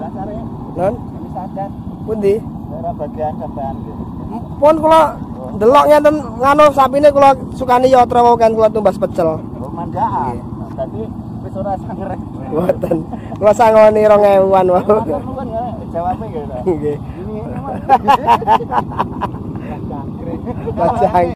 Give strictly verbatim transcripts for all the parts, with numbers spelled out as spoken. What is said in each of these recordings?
Non? Ini sadar. Pundi? Daerah bagian sampean gitu. Pun kula delok ngenten nganu sapine kula sukani yatra wae kula tumbas pecel. Oh, mandaan. Tapi wis ora sangrek. Mboten. Kula sangoni rong ewuan wae. Matur nuwun ya, jawabe gitu. Nggih. Ini emang. Kacang.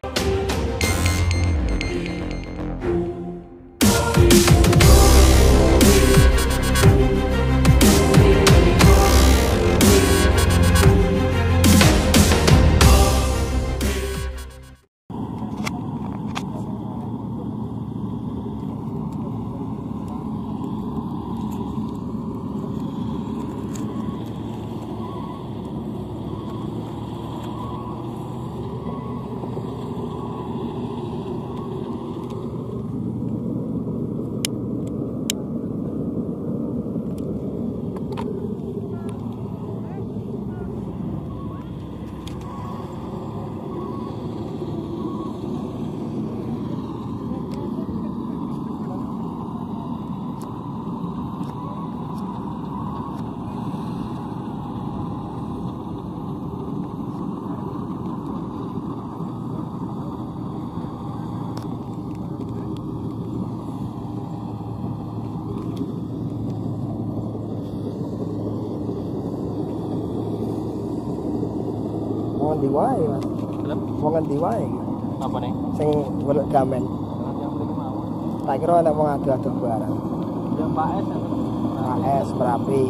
Wong ndi wae, Mas. Wong ndi wae. Apa nih? Sing golek gamen. Yang beli kemauan. Tak kira ana wong adu-adu barang. Yang Pak S. Pak S Merapi.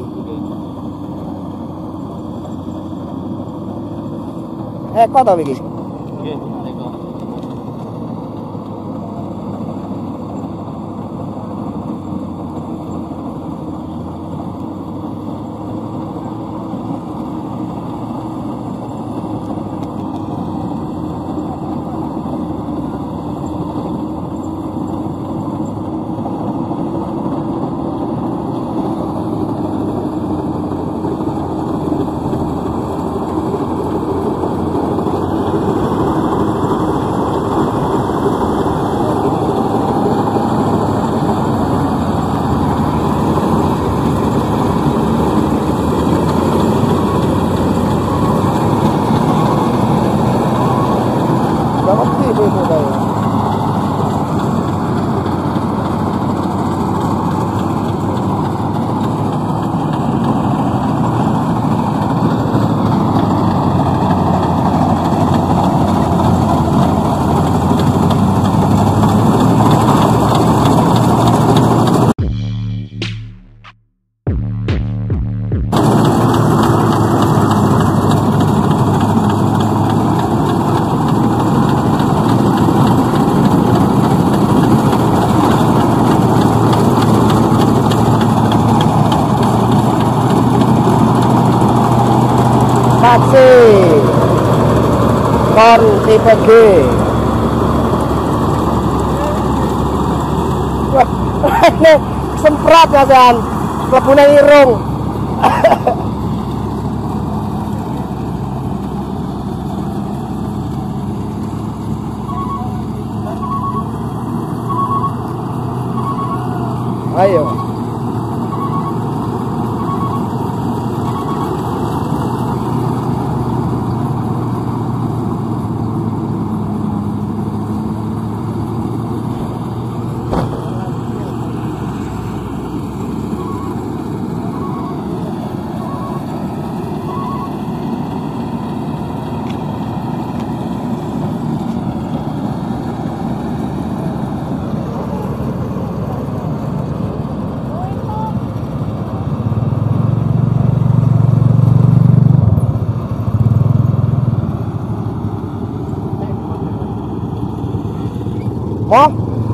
Eko to iki? Nggih, eko. Taksi Korn tipe G. Wah, ini semprot ya kan, kelebune irung. Ayo. Mau?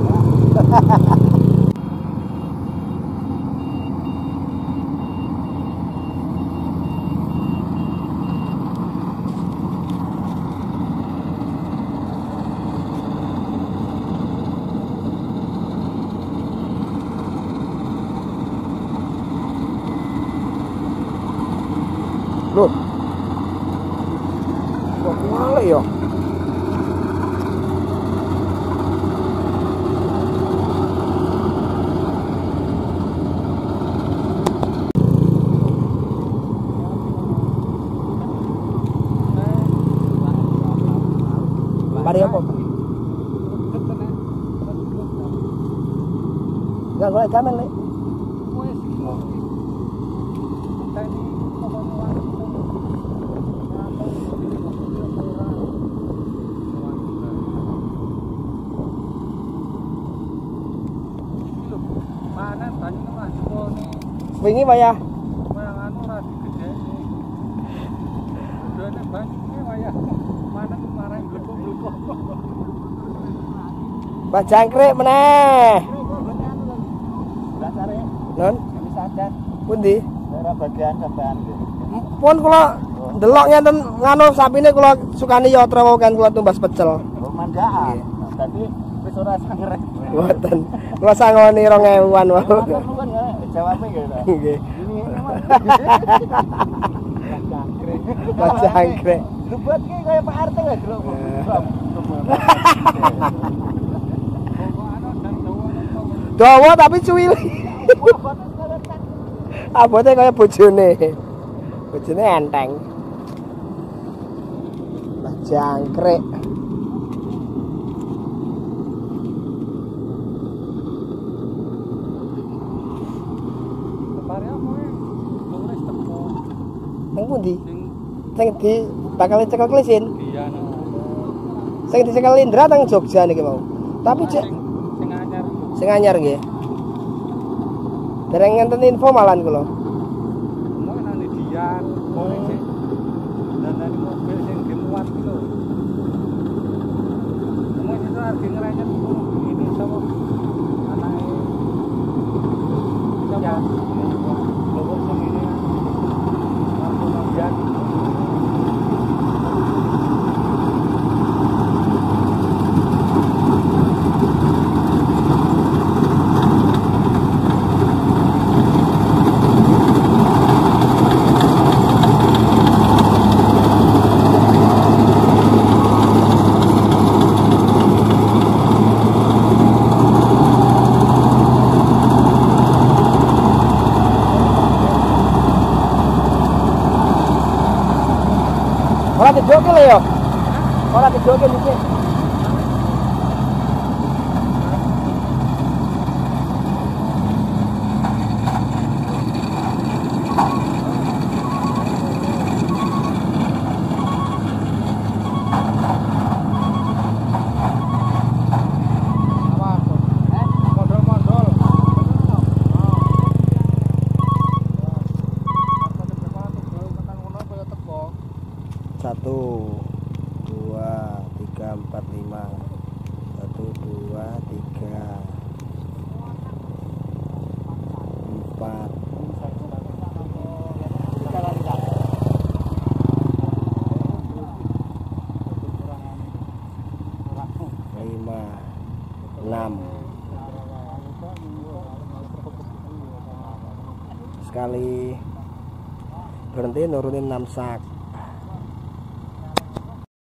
Loh. Kok malah ya? boleh jamin lek. Wes. Tadi ngomong-ngomong. Mana tanya Mas Joni. Wingi wayah Wayang anu ora digedeni. Gedene banjine wayah. Mana kemarin blekok-blekok. Mbak Jangkrik meneh. Dasare Non, ini sadar. pundi? Daerah bagian sampean iki. Pun kula ndelok ngenten nganu sapine kula sukani yatra wae kula tumbas pecel. Mandaan. Tapi wis ora sangrek. Mboten. Kula sangoni rong ewuan wae. Matur nuwun ya, jawabe gitu. Nggih. Ini jangkrik. Mbak Jangkrik. Lu buat ki kaya Pak Arte ya, Bro. Dawa tapi cuwili. Abote kaya bojone. Bojone enteng. Mbak Jangkrik. Nang pundi? Sing di bakal cekel klisin. Iya no. Sing dicekel Indra teng Jogja niki mau. Tapi cek Sing anyar. sing anyar nggih. Dereng ngenten info malan kula. Mau nang Dian, mau sing dandan mobil sing dimuat iki lho. Mau itu arep ngerenyet ini sama anake. Ya. Lho sing ini. Kemudian ora dijoke lho ya. Ora dijoke iki. Satu, dua, tiga, empat, lima. Satu, dua, tiga, empat. Lima, enam. Sekali berhenti nurunin enam sak.